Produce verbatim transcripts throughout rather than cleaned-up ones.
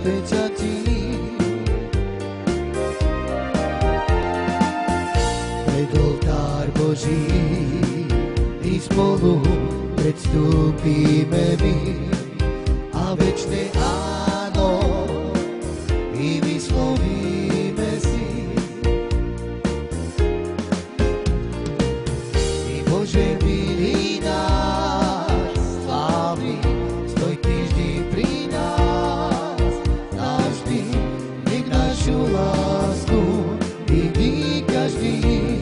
pečatí. Pred oltár Boží i spolu predstúpime my a večné áno i vyslovíme si. I Bože milý náš, slávny, stoj Ty vždy pri nás, navždy, nech našu lásku vidí každý.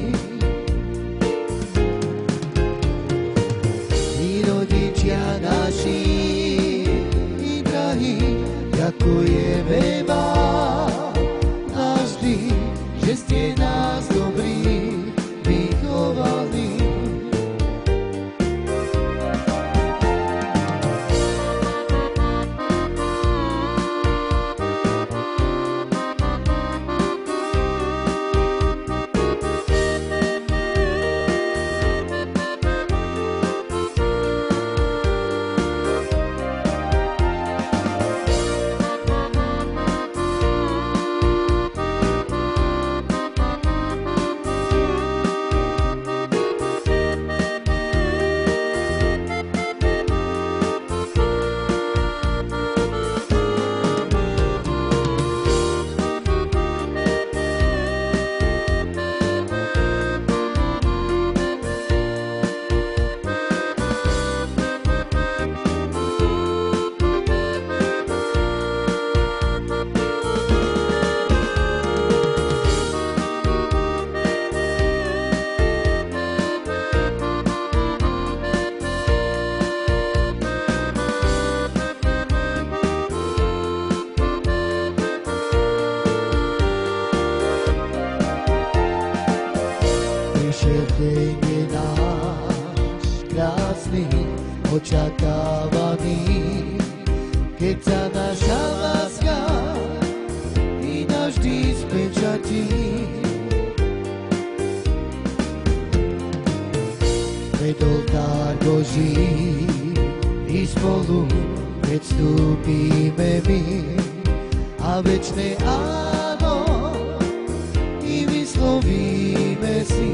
I rodičia naši, i drahí, ďakujeme vám navždy, že ste nás dobrý vychovali. Prišiel deň je náš krásny, očakávaný, keď sa naša láska i navždy spečatí. Pred oltár Boží i spolu predstúpime my a večné áno i vyslovíme si.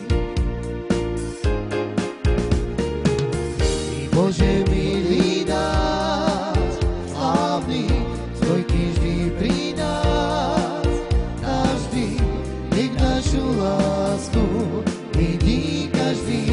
I Bože milý náš, slávny, stoj Ty vždy pri nás, navždy, nech našu lásku vidí každý.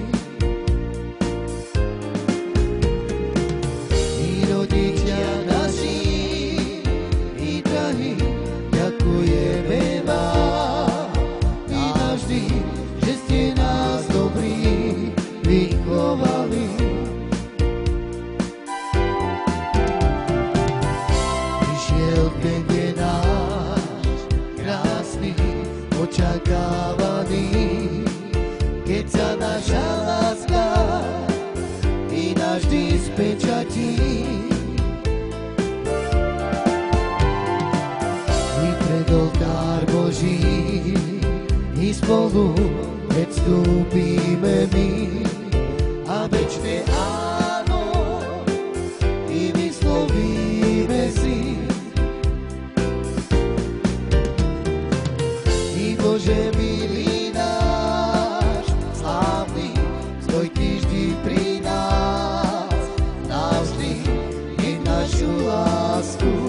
I rodičia naši, i drahí, ďakujeme vám i navždy, že ste nás dobrý vychovali. Prišiel deň je náš krásny, očakávaný, keď sa naša láska i navždy spečatí. I pred oltár Boží i spolu predstúpime my a večné áno i vyslovíme si. I Bože milý náš, slávny, stoj Ty vždy pri nás, navždy, nech našu lásku